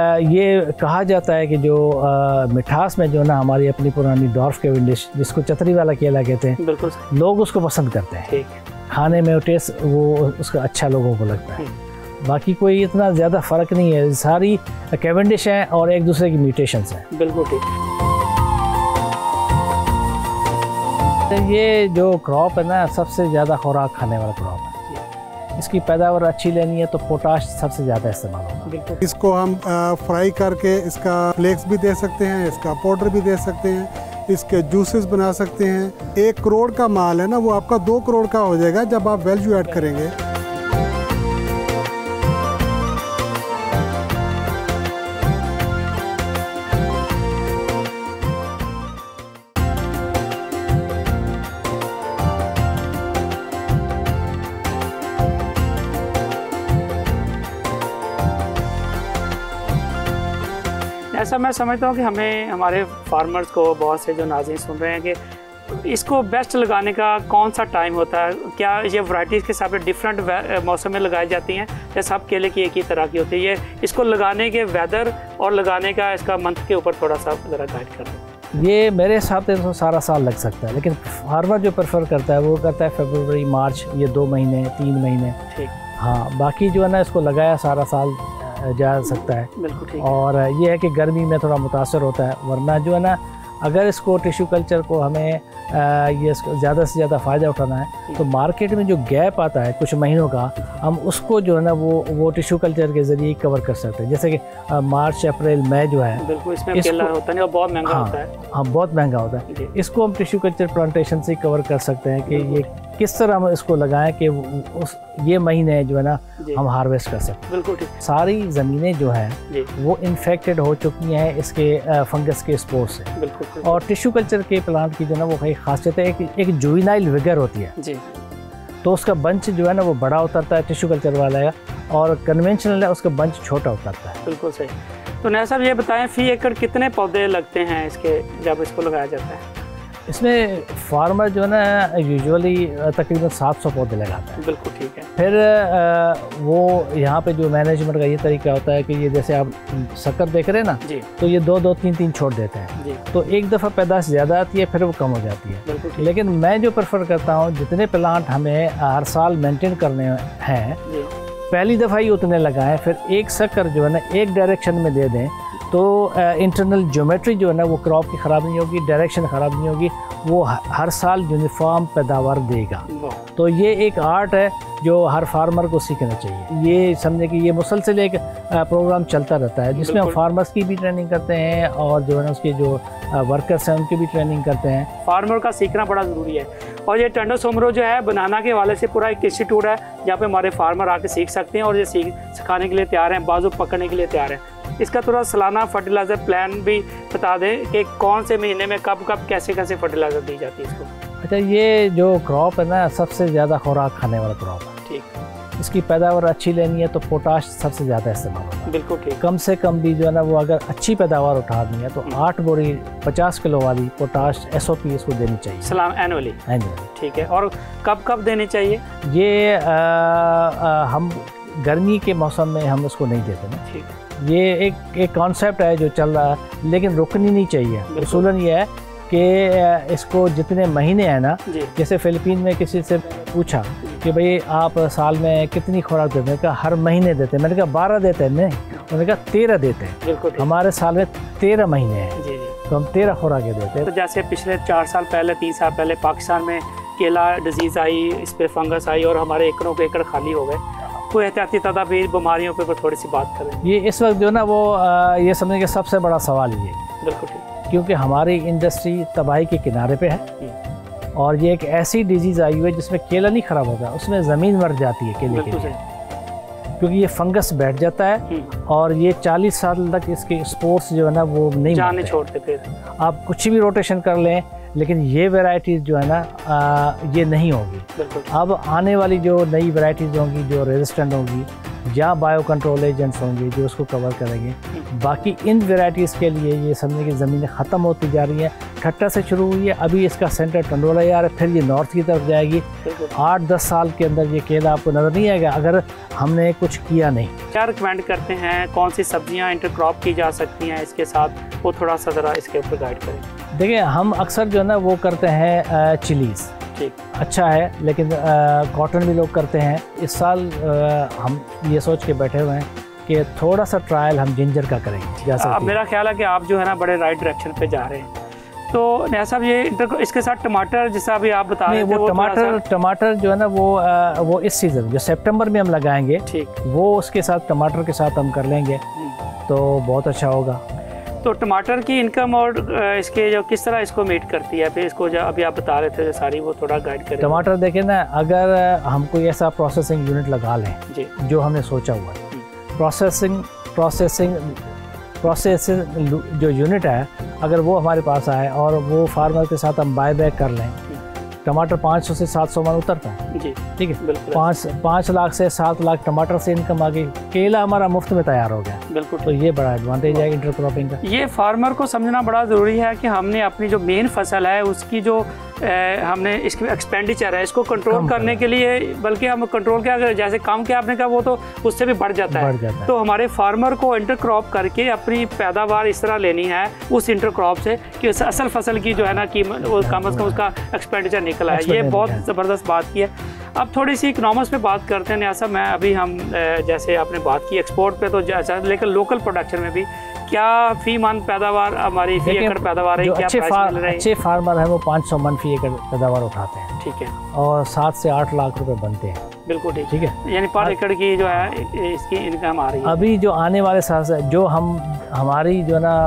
ये कहा जाता है कि जो मिठास में जो ना हमारी अपनी पुरानी डॉर्फ कैवेंडिश, जिसको चतरी वाला केला कहते हैं, लोग उसको पसंद करते हैं। खाने में टेस्ट वो उसका अच्छा लोगों को लगता है। बाकी कोई इतना ज़्यादा फ़र्क नहीं है, सारी कैवेंडिश हैं और एक दूसरे की म्यूटेशंस हैं। बिल्कुल ठीक। ये जो क्रॉप है ना सबसे ज़्यादा खुराक खाने वाला क्रॉप है। इसकी पैदावार अच्छी लेनी है तो पोटाश सबसे ज़्यादा इस्तेमाल होगा। इसको हम फ्राई करके इसका फ्लेक्स भी दे सकते हैं, इसका पाउडर भी दे सकते हैं, इसके जूसेस बना सकते हैं। 1 करोड़ का माल है ना वो आपका 2 करोड़ का हो जाएगा जब आप वैल्यू ऐड करेंगे। ऐसा मैं समझता हूँ कि हमें हमारे फार्मर्स को, बहुत से जो नाज़रीन सुन रहे हैं, कि इसको बेस्ट लगाने का कौन सा टाइम होता है? क्या ये वैराइटीज़ के हिसाब से डिफरेंट मौसम में लगाई जाती हैं या सब केले की एक ही तरह की होती है? ये इसको लगाने के वेदर और लगाने का इसका मंथ के ऊपर थोड़ा सा ज़रा गाइड कर दें। ये मेरे हिसाब से तो सारा साल लग सकता है, लेकिन फार्मर जो प्रेफर करता है वो करता है फरवरी मार्च, ये 2 महीने 3 महीने। ठीक। हाँ, बाकी जो है ना इसको लगाया सारा साल जा सकता है। बिल्कुल ठीक। और ये है कि गर्मी में थोड़ा मुतासर होता है, वरना जो है ना अगर इसको टिश्यू कल्चर को हमें ये ज़्यादा से ज़्यादा फ़ायदा उठाना है तो मार्केट में जो गैप आता है कुछ महीनों का, हम उसको जो है ना वो टिश्यू कल्चर के ज़रिए कवर कर सकते हैं। जैसे कि मार्च अप्रैल मई जो है, बिल्कुल इसमें केला होता नहीं और बहुत महंगा होता है। हाँ, बहुत महंगा होता है। इसको हम टिश्यू कल्चर प्लांटेशन से कवर कर सकते हैं कि ये किस तरह हम इसको लगाएं कि उस ये महीने जो है ना हम हार्वेस्ट कर सकते हैं। बिल्कुल ठीक। सारी ज़मीनें जो हैं वो इन्फेक्टेड हो चुकी हैं इसके फंगस के स्पोर से। बिल्कुल। और टिश्यू कल्चर के प्लांट की जो है ना वो एक खासियत है, एक जुवेनाइल विगर होती है जी। तो उसका बंच जो है ना वो बड़ा उतरता है टिश्यू कल्चर वाला है, और कन्वेंशनल है उसका बंच छोटा उतरता है। बिल्कुल सही। तो नया साहब ये बताएं, फी एकड़ कितने पौधे लगते हैं इसके जब इसको लगाया जाता है? इसमें फार्मर जो है ना यूजुअली तकरीबन 700 पौधे लगाता है। बिल्कुल ठीक है। फिर वो यहाँ पे जो मैनेजमेंट का ये तरीका होता है कि ये जैसे आप शक्कर देख रहे हैं ना जी, तो ये 2-2, 3-3 छोड़ देते हैं जी। तो एक दफ़ा पैदाश ज़्यादा आती है फिर वो कम हो जाती है। बिल्कुल ठीक। लेकिन मैं जो प्रेफर करता हूँ जितने प्लांट हमें हर साल मेंटेन करने हैं जी, पहली दफ़ा ही उतने लगाएं, फिर एक शक्कर जो है ना एक डायरेक्शन में दे दें तो इंटरनल ज्योमेट्री जो है ना वो क्रॉप की ख़राब नहीं होगी, डायरेक्शन ख़राब नहीं होगी, वो हर साल यूनिफॉर्म पैदावार देगा। तो ये एक आर्ट है जो हर फार्मर को सीखना चाहिए। ये समझे कि ये मुसलसल एक प्रोग्राम चलता रहता है जिसमें हम फार्मर्स की भी ट्रेनिंग करते हैं और जो है ना उसके जो वर्कर्स हैं उनकी भी ट्रेनिंग करते हैं। फार्मर का सीखना बड़ा ज़रूरी है। और ये टंडो सोमरो जो है बनाना के हवाले से पूरा एक इंस्टीट्यूट है जहाँ पे हमारे फार्मर आके सीख सकते हैं और ये सिखाने के लिए तैयार हैं, बाजू पकड़ने के लिए तैयार हैं। इसका थोड़ा सालाना फर्टिलाइज़र प्लान भी बता दें कि कौन से महीने में कब कब कैसे कैसे फर्टिलाइज़र दी जाती है इसको। अच्छा, ये जो क्रॉप है ना सबसे ज़्यादा खुराक खाने वाला क्रॉप है। ठीक। इसकी पैदावार अच्छी लेनी है तो पोटाश सबसे ज़्यादा इस्तेमाल होता है। बिल्कुल ठीक। कम से कम भी जो है ना वो अगर अच्छी पैदावार उठानी है तो 8 बोरी 50 किलो वाली पोटाश SOP इसको देनी चाहिए सलाम एनुअली। ठीक है। और कब कब देनी चाहिए? ये हम गर्मी के मौसम में हम उसको नहीं देते ना। ठीक। ये एक कॉन्सेप्ट है जो चल रहा है लेकिन रुकनी नहीं चाहिए। उसूलन ये है कि इसको जितने महीने हैं ना, जैसे फिलीपीन में किसी से पूछा कि भाई आप साल में कितनी खुराक देते हैं, कहा हर महीने देते हैं। मैंने कहा 12 देते हैं, नहीं, उन्होंने कहा 13 देते हैं। हमारे साल में 13 महीने हैं तो हम 13 खुराकें देते हैं। तो जैसे पिछले 4 साल पहले 3 साल पहले पाकिस्तान में केला डिजीज़ आई, इस पर फंगस आई और हमारे एकड़ों के एकड़ खाली हो गए, कोई एहतियाती तदाबीर बीमारियों पे थोड़ी सी बात करें। ये इस वक्त जो है ना वो ये समझने का सबसे बड़ा सवाल ये, बिल्कुल ठीक, क्योंकि हमारी इंडस्ट्री तबाही के किनारे पे है और ये एक ऐसी डिजीज़ आई हुई है जिसमें केला नहीं ख़राब होता, उसमें ज़मीन मर जाती है केले के लिए, क्योंकि ये फंगस बैठ जाता है और ये 40 साल तक इसके स्पोर्स जो है ना वो नहीं जाने छोड़ते। फिर आप कुछ भी रोटेशन कर लें लेकिन ये वैरायटीज़ जो है ना ये नहीं होगी। अब आने वाली जो नई वैरायटीज़ होंगी जो रेजिस्टेंट होंगी या बायो कंट्रोल एजेंट्स होंगे जो उसको कवर करेंगे। बाकी इन वैरायटीज़ के लिए ये समझने की ज़मीनें ख़त्म होती जा रही हैं। ठट्टा से शुरू हुई है, अभी इसका सेंटर टंडोला यार है, फिर ये नॉर्थ की तरफ जाएगी। 8-10 साल के अंदर ये केला आपको नज़र नहीं आएगा अगर हमने कुछ किया नहीं। क्या रिकमेंड करते हैं, कौन सी सब्जियां इंटरक्रॉप की जा सकती हैं इसके साथ, वो थोड़ा सा ज़रा इसके ऊपर गाइड करें। देखिए, हम अक्सर जो है ना वो करते हैं चिलीज़, अच्छा है, लेकिन कॉटन भी लोग करते हैं। इस साल हम ये सोच के बैठे हुए हैं कि थोड़ा सा ट्रायल हम जिंजर का करेंगे। जैसा मेरा ख्याल है कि आप जो है ना बड़े राइट डायरेक्शन पे जा रहे हैं। तो नया साहब ये इसके साथ टमाटर जैसा अभी आप बता रहे थे, वो टमाटर जो है ना वो इस सीज़न जो सितंबर में हम लगाएंगे, ठीक, वो उसके साथ टमाटर के साथ हम कर लेंगे तो बहुत अच्छा होगा। तो टमाटर की इनकम और इसके जो किस तरह इसको मीट करती है, फिर इसको जो अभी आप बता रहे थे सारी, वो थोड़ा गाइड करें। टमाटर देखें ना, अगर हम कोई ऐसा प्रोसेसिंग यूनिट लगा लें जी जो हमने सोचा हुआ है, प्रोसेसिंग जो यूनिट है अगर वो हमारे पास आए और वो फार्मर के साथ हम बाय बैक कर लें, टमाटर 500 से 700 मन उतरता है जी, ठीक है। 5 लाख से 7 लाख टमाटर से इनकम आ गई, केला हमारा मुफ्त में तैयार हो गया। बिल्कुल। तो ये बड़ा एडवांटेज है इंटरक्रॉपिंग का। ये फार्मर को समझना बड़ा ज़रूरी है कि हमने अपनी जो मेन फसल है उसकी जो हमने इसकी एक्सपेंडिचर है इसको कंट्रोल करने के लिए, बल्कि हम कंट्रोल क्या अगर जैसे काम किया आपने कहा वो तो उससे भी बढ़ जाता है। तो हमारे फार्मर को इंटरक्रॉप करके अपनी पैदावार इस तरह लेनी है उस इंटरक्रॉप से कि असल फसल की जो है ना कीमत वो कम अज़ कम उसका एक्सपेंडिचर निकला है। ये बहुत ज़बरदस्त बात की है। अब थोड़ी सी इकोनॉमिक्स पे बात करते हैं न्यासा। मैं अभी हम जैसे आपने बात की एक्सपोर्ट पे तो जैसा, लेकिन लोकल प्रोडक्शन में भी क्या फी मन पैदावार हमारी फी एकड़ पैदावार है, क्या प्राइस मिल रहे हैं? अच्छे फार्मर है वो 500 मन फी एकड़ पैदावार उठाते हैं। ठीक है। और 7 से 8 लाख रुपए बनते हैं। बिल्कुल ठीक है। यानी पर एकड़ की जो है इसकी इनकम आ रही है। अभी जो आने वाले साल से जो हमारी जो ना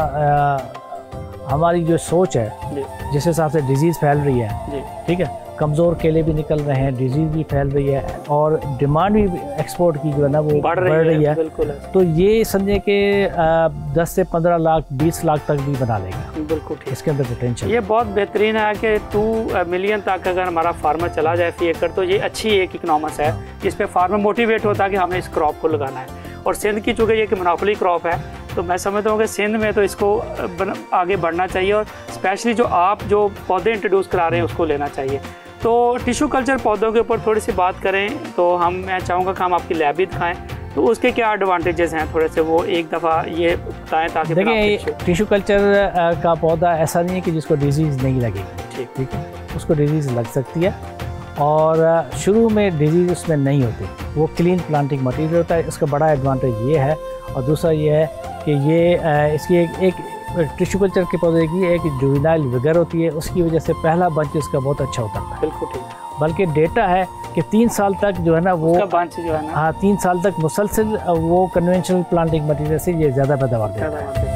हमारी जो सोच है जिस हिसाब से डिजीज़ फैल रही है, ठीक है, कमज़ोर केले भी निकल रहे हैं, डिजीज़ भी फैल रही है और डिमांड भी एक्सपोर्ट की जो है ना वो बढ़ रही है। तो ये समझे कि 10 से 15 लाख 20 लाख तक भी बना लेगा। बिल्कुल ठीक। इसके अंदर पोटेंशियल ये बहुत बेहतरीन है कि 2 मिलियन तक अगर हमारा फार्मर चला जाए फी एकड़, तो ये अच्छी एक इकनॉमिक्स है जिस पे फार्मर मोटिवेट होता है कि हमें इस क्रॉप को लगाना है। और सिंध की चूँकि ये मोनोपोली क्रॉप है तो मैं समझता हूँ कि सिंध में तो इसको आगे बढ़ना चाहिए और स्पेशली जो आप जो पौधे इंट्रोड्यूस करा रहे हैं उसको लेना चाहिए। तो टिश्यू कल्चर पौधों के ऊपर थोड़ी सी बात करें तो मैं चाहूँगा कि हम आपकी लैब भी दिखाएं, तो उसके क्या एडवांटेजेस हैं थोड़े से वो एक दफ़ा ये बताएं ताकि देखिए टिश्यू कल्चर का पौधा ऐसा नहीं है कि जिसको डिजीज़ नहीं लगेगी। ठीक है, उसको डिजीज़ लग सकती है और शुरू में डिजीज़ उसमें नहीं होती, वो क्लीन प्लांटिंग मटेरियल होता है। इसका बड़ा एडवांटेज ये है। और दूसरा ये है कि ये इसकी एक टिश्यू कल्चर के पौधे की एक जुवेनाइल विगर होती है, उसकी वजह से पहला बंच इसका बहुत अच्छा होता है। बिल्कुल ठीक। बल्कि डेटा है कि 3 साल तक जो है ना वो बंच जो है ना, हाँ 3 साल तक मुसलसल वो कन्वेंशनल प्लांटिंग मटेरियल से ये ज़्यादा पैदावार देता है।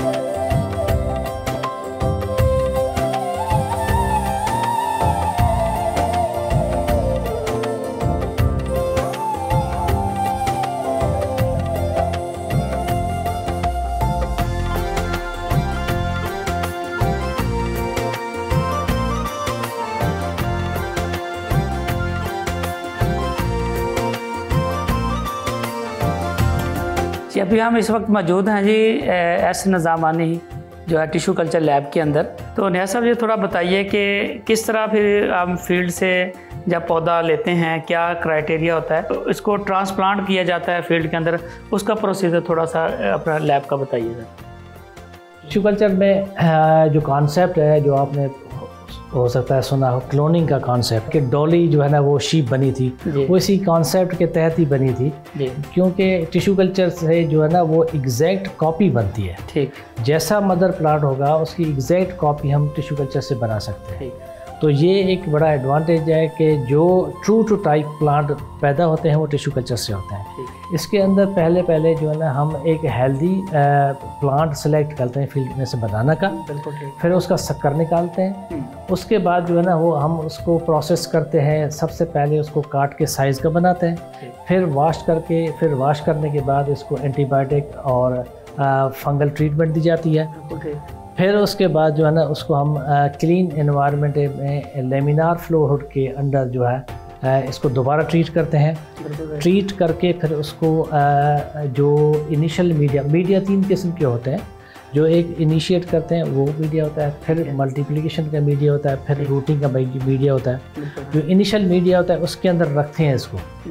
अभी हम इस वक्त मौजूद हैं जी एस नज़ामानी जो है टिश्यू कल्चर लैब के अंदर। तो नया साहब ये थोड़ा बताइए कि किस तरह फिर हम फील्ड से जब पौधा लेते हैं क्या क्राइटेरिया होता है, तो इसको ट्रांसप्लांट किया जाता है फील्ड के अंदर, उसका प्रोसीजर थोड़ा सा अपना लैब का बताइएगा। टिश्यू कल्चर में जो कॉन्सेप्ट है जो आपने हो सकता है सुना हो, क्लोनिंग का कॉन्सेप्ट कि डॉली जो है ना वो शीप बनी थी, वो इसी कॉन्सेप्ट के तहत ही बनी थी। क्योंकि टिश्यू कल्चर से जो है ना वो एग्जैक्ट कॉपी बनती है। ठीक, जैसा मदर प्लांट होगा उसकी एग्जैक्ट कॉपी हम टिश्यू कल्चर से बना सकते हैं। तो ये एक बड़ा एडवांटेज है कि जो ट्रू टू टाइप प्लांट पैदा होते हैं वो टिश्यू कल्चर से होते हैं। इसके अंदर पहले जो है ना हम एक हेल्दी प्लांट सेलेक्ट करते हैं फील्ड में से बनाना का, फिर उसका शक्कर निकालते हैं। उसके बाद जो है ना वो हम उसको प्रोसेस करते हैं। सबसे पहले उसको काट के साइज़ का बनाते हैं, फिर वाश करने के बाद इसको एंटीबायोटिक और फंगल ट्रीटमेंट दी जाती है। फिर उसके बाद जो है ना उसको हम क्लीन एनवायरनमेंट में लेमिनार फ्लो हुड के अंदर जो है इसको दोबारा ट्रीट करते हैं। ट्रीट करके फिर उसको जो इनिशियल मीडिया 3 किस्म के होते हैं। जो एक इनिशिएट करते हैं वो मीडिया होता है, फिर मल्टीप्लिकेशन का मीडिया होता है, फिर रूटिंग का मीडिया होता है। जो इनिशियल मीडिया होता है उसके अंदर रखते हैं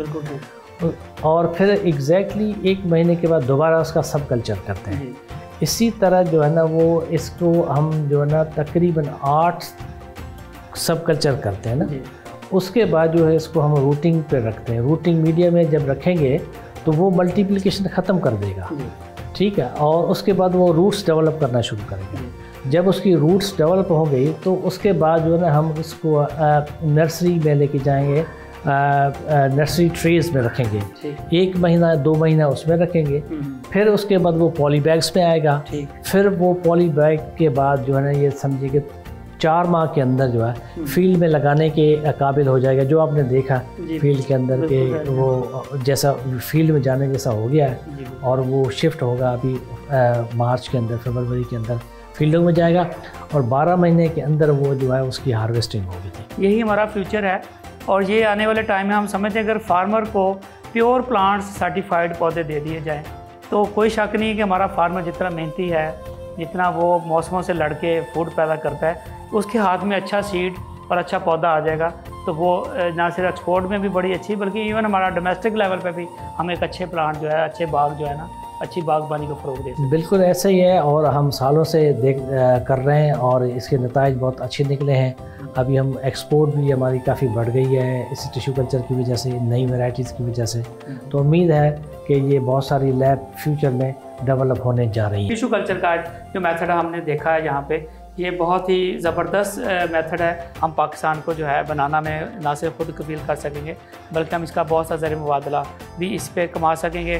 इसको, और फिर एग्जैक्टली 1 महीने के बाद दोबारा उसका सब कल्चर करते हैं। इसी तरह जो है ना वो इसको हम जो है ना तकरीबन 8 सब कल्चर करते हैं ना। उसके बाद जो है इसको हम रूटिंग पे रखते हैं। रूटिंग मीडिया में जब रखेंगे तो वो मल्टीप्लिकेशन ख़त्म कर देगा, ठीक है, और उसके बाद वो रूट्स डेवलप करना शुरू करेंगे। जब उसकी रूट्स डेवलप हो गई तो उसके बाद जो है ना हम इसको नर्सरी में लेके जाएंगे, नर्सरी ट्रेज में रखेंगे। 1 महीना 2 महीना उसमें रखेंगे, फिर उसके बाद वो पॉली बैग्स में आएगा। फिर वो पॉली बैग के बाद जो है ना ये समझिए कि 4 माह के अंदर जो है फील्ड में लगाने के काबिल हो जाएगा। जो आपने देखा फील्ड के अंदर के वो जैसा फील्ड में जाने जैसा हो गया है, और वो शिफ्ट होगा अभी मार्च के अंदर, फरवरी के अंदर फील्डों में जाएगा, और 12 महीने के अंदर वो जो है उसकी हार्वेस्टिंग होगी। यही हमारा फ्यूचर है, और ये आने वाले टाइम में हम समझते हैं अगर फार्मर को प्योर प्लांट्स सर्टिफाइड पौधे दे दिए जाएँ तो कोई शक नहीं है कि हमारा फार्मर जितना मेहनती है, जितना वो मौसमों से लड़के फूड पैदा करता है, उसके हाथ में अच्छा सीड और अच्छा पौधा आ जाएगा तो वो ना सिर्फ एक्सपोर्ट में भी बड़ी अच्छी, बल्कि इवन हमारा डोमेस्टिक लेवल पे भी हम एक अच्छे प्लांट जो है, अच्छे बाग जो है ना, अच्छी बागबानी को फ़रोग दे सकते हैं। बिल्कुल ऐसा ही है, और हम सालों से कर रहे हैं और इसके नताइज बहुत अच्छे निकले हैं। अभी हम एक्सपोर्ट भी हमारी काफ़ी बढ़ गई है इस टिश्यू कल्चर की वजह से, नई वैरायटीज़ की वजह से। तो उम्मीद है कि ये बहुत सारी लैब फ्यूचर में डेवलप होने जा रही है। टिश्यू कल्चर का जो मेथड हमने देखा है यहाँ पे, ये बहुत ही ज़बरदस्त मेथड है। हम पाकिस्तान को जो है बनाना में ना सिर्फ खुद कबील कर सकेंगे, बल्कि हम इसका बहुत सा ज़रिए मुबादला भी इस पे कमा सकेंगे।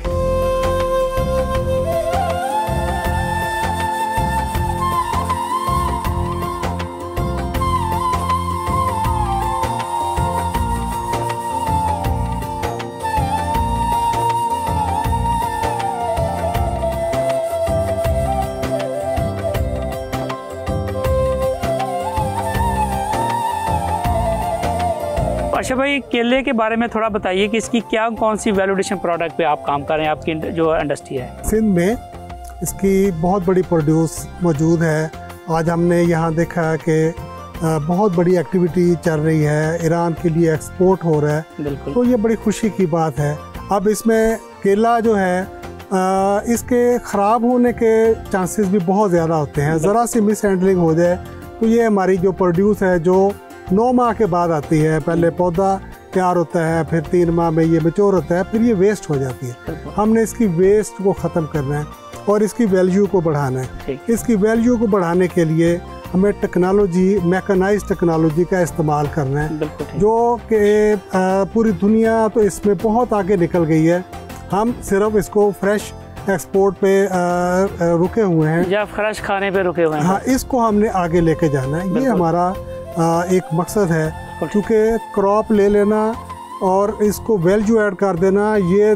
अच्छा भाई, केले के बारे में थोड़ा बताइए कि इसकी क्या कौन सी वैल्यूएशन प्रोडक्ट पे आप काम कर रहे हैं, आपकी जो इंडस्ट्री है? सिंध में इसकी बहुत बड़ी प्रोड्यूस मौजूद है। आज हमने यहाँ देखा कि बहुत बड़ी एक्टिविटी चल रही है, ईरान के लिए एक्सपोर्ट हो रहा है, बिल्कुल। तो ये बड़ी खुशी की बात है। अब इसमें केला जो है इसके ख़राब होने के चांसेस भी बहुत ज़्यादा होते हैं। ज़रा सी मिस हैंडलिंग हो जाए तो ये हमारी जो प्रोड्यूस है, जो 9 माह के बाद आती है, पहले पौधा तैयार होता है, फिर 3 माह में ये मैच्योर होता है, फिर ये वेस्ट हो जाती है। हमने इसकी वेस्ट को ख़त्म करना है और इसकी वैल्यू को बढ़ाना है। इसकी वैल्यू को बढ़ाने के लिए हमें टेक्नोलॉजी, मैकेनाइज्ड टेक्नोलॉजी का इस्तेमाल करना है, जो कि पूरी दुनिया तो इसमें बहुत आगे निकल गई है। हम सिर्फ इसको फ्रेश एक्सपोर्ट पे रुके हुए हैं, या फ्रेश खाने पे रुके हुए हैं। हाँ, इसको हमने आगे लेके जाना है, ये हमारा एक मकसद है। क्योंकि क्रॉप ले लेना और इसको वैल्यू ऐड कर देना, ये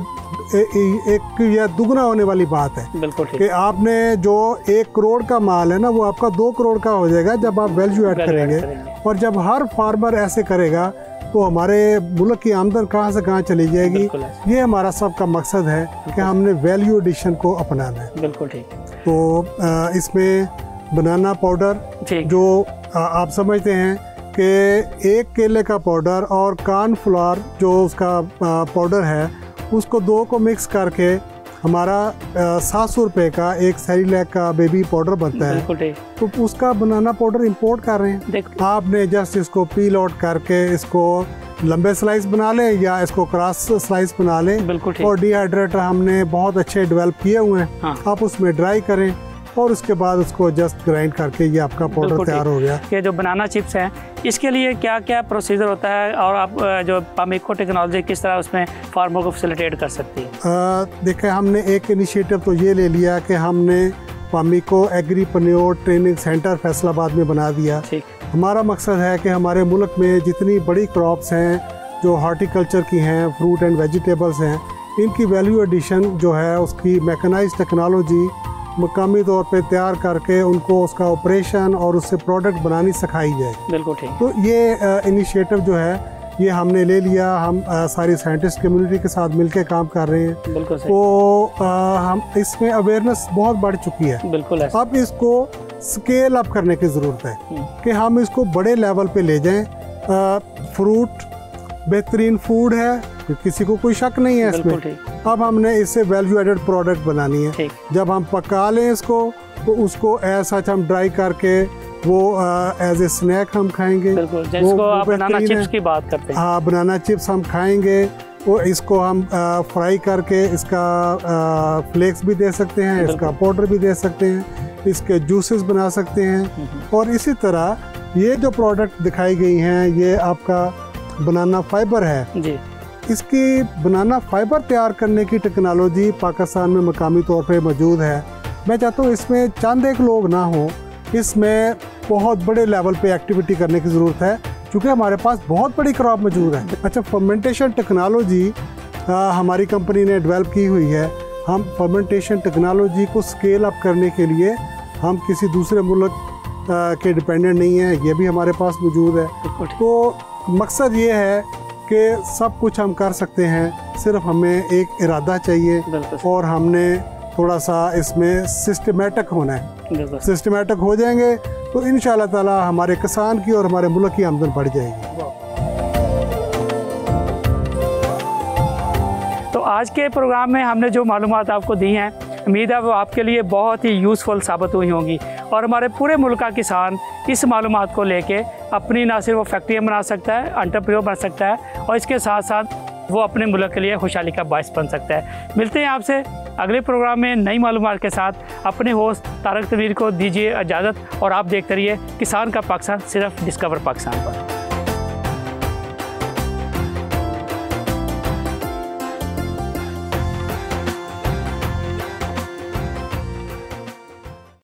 एक या दुगना होने वाली बात है। बिल्कुल ठीक। कि आपने जो 1 करोड़ का माल है ना, वो आपका 2 करोड़ का हो जाएगा जब आप वैल्यू ऐड करेंगे। और जब हर फार्मर ऐसे करेगा तो हमारे मुल्क की आमदन कहाँ से कहाँ चली जाएगी। ये हमारा सबका मकसद है कि हमने वैल्यू एडिशन को अपनाना है। बिल्कुल ठीक। तो इसमें बनाना पाउडर, जो आप समझते हैं कि एक केले का पाउडर और कॉर्नफ्लोर जो उसका पाउडर है, उसको 2 को मिक्स करके हमारा 700 रुपये का एक सेरिलैक का बेबी पाउडर बनता है। तो उसका बनाना पाउडर इंपोर्ट कर रहे हैं। आपने जस्ट इसको पील आउट करके इसको लंबे स्लाइस बना लें या इसको क्रॉस स्लाइस बना लें। और डिहाइड्रेटर हमने बहुत अच्छे डेवलप किए हुए हैं। हाँ। आप उसमें ड्राई करें और उसके बाद उसको जस्ट ग्राइंड करके ये आपका पाउडर तैयार हो गया। ये जो बनाना चिप्स हैं, इसके लिए क्या क्या प्रोसीजर होता है और आप जो पामिको टेक्नोलॉजी किस तरह उसमें फार्मर को फैसिलिटेट कर सकती है? देखिए, हमने एक इनिशिएटिव तो ये ले लिया कि हमने Pamico agripreneur training centre Faisalabad में बना दिया। हमारा मकसद है कि हमारे मुल्क में जितनी बड़ी क्रॉप्स हैं जो हार्टिकल्चर की हैं, फ्रूट एंड वेजिटेबल्स हैं, इनकी वैल्यू एडिशन जो है उसकी मैकेनाइज्ड टेक्नोलॉजी मकामी तौर पे तैयार करके उनको उसका ऑपरेशन और उससे प्रोडक्ट बनानी सिखाई जाए। बिल्कुल ठीक। तो ये इनिशिएटिव जो है ये हमने ले लिया। हम सारी साइंटिस्ट कम्युनिटी के साथ मिलकर काम कर रहे हैं। बिल्कुल सही। तो हम इसमें अवेयरनेस बहुत बढ़ चुकी है। बिल्कुल। अब इसको स्केल अप करने की ज़रूरत है कि हम इसको बड़े लेवल पे ले जाएं। फ्रूट बेहतरीन फूड है, किसी को कोई शक नहीं है इसमें। अब हमने इससे वैल्यू एडेड प्रोडक्ट बनानी है। जब हम पका लें इसको तो उसको ऐसा हम ड्राई करके वो एज ए स्नैक हम खाएंगे। जिसको आप बनाना चिप्स की बात करते हैं। हाँ, बनाना चिप्स हम खाएंगे। वो इसको हम फ्राई करके इसका फ्लेक्स भी दे सकते हैं, इसका पाउडर भी दे सकते हैं, इसके जूसेस बना सकते हैं। और इसी तरह ये जो प्रोडक्ट दिखाई गई हैं, ये आपका बनाना फाइबर है जी। इसकी बनाना फाइबर तैयार करने की टेक्नोलॉजी पाकिस्तान में मकामी तौर पे मौजूद है। मैं चाहता हूँ इसमें चंद एक लोग ना हो, इसमें बहुत बड़े लेवल पे एक्टिविटी करने की ज़रूरत है, क्योंकि हमारे पास बहुत बड़ी क्रॉप मौजूद है। अच्छा, फर्मेंटेशन टेक्नोलॉजी हमारी कंपनी ने डेवलप की हुई है। हम फर्मेंटेशन टेक्नोलॉजी को स्केल अप करने के लिए हम किसी दूसरे मुल्क के डिपेंडेंट नहीं है, ये भी हमारे पास मौजूद है। तो मकसद ये है कि सब कुछ हम कर सकते हैं, सिर्फ हमें एक इरादा चाहिए और हमने थोड़ा सा इसमें सिस्टमेटिक होना है। सिस्टमेटिक हो जाएंगे तो इंशाअल्लाह ताला हमारे किसान की और हमारे मुल्क की आमदन बढ़ जाएगी। तो आज के प्रोग्राम में हमने जो मालूमात आपको दी हैं, उम्मीद है वो आपके लिए बहुत ही यूज़फुल साबित हुई होंगी और हमारे पूरे मुल्क का किसान इस मालूमात को लेके अपनी ना सिर्फ वो फैक्ट्रियाँ बना सकता है, एंटरप्रेन्योर बन सकता है और इसके साथ साथ वो अपने मुल्क के लिए खुशहाली का बायस बन सकता है। मिलते हैं आपसे अगले प्रोग्राम में नई मालूमात के साथ। अपने होस्ट तारक तनवीर को दीजिए इजाज़त और आप देखते रहिए किसान का पाकिस्तान, सिर्फ डिस्कवर पाकिस्तान पर।